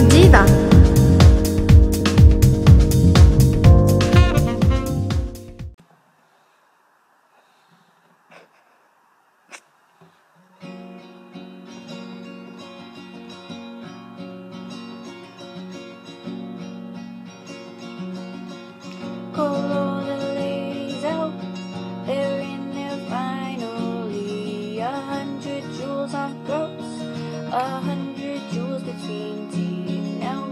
جديدة. Call all the ladies out, they're in there finally. 100 jewels on girls, 100 jewels between tea. Now